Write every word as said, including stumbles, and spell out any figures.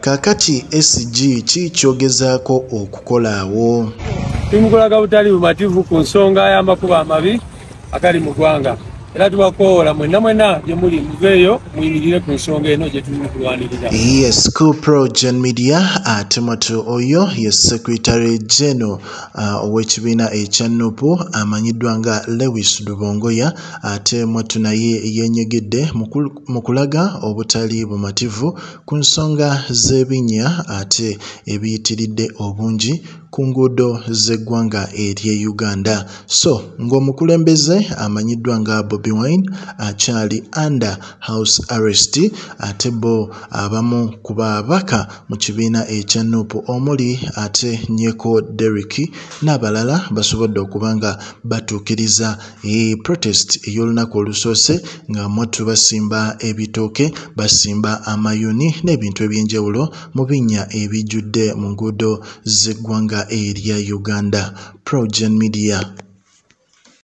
Kakati S G ki kyogezaako okukolaawo. Tumukolaga butali bumativu ku nsonga y'amakubo amabi agali mu ggwanga. Era tubakoola mwenna mwenna gye muli muveeyo muyimirire ku nsonga eno gye tuli kulwanirira. Yes, Pro Gen Media ate mwatu oyo ye Secretary General uh, ow'ekibiina ekya N U P amanyiddwa nga Lewis Rubongoya ate mwatu naye yenyegedde mu kulaga obutali bumativu ku nsonga z'ebinnya ate ebiyitiridde obungi ku nguudo z'eggwanga ery'e Uganda. So ng'omukulembeze amanyiddwa nga Bobi Wine akyali under house arrest ate bo abamu ku babaka mu kibiina ekya N U P omuli ate Nyeko Derrick n'abalala basobodde okuba nga batuukiriza e protest ey'olunaku olusoose nga mwattu basimba ebitooke basimba amayuuni n'ebintu eby'enjawulo mu binnya ebijjudde mu nguudo z'eggwanga erya Uganda. Pro Gen Media.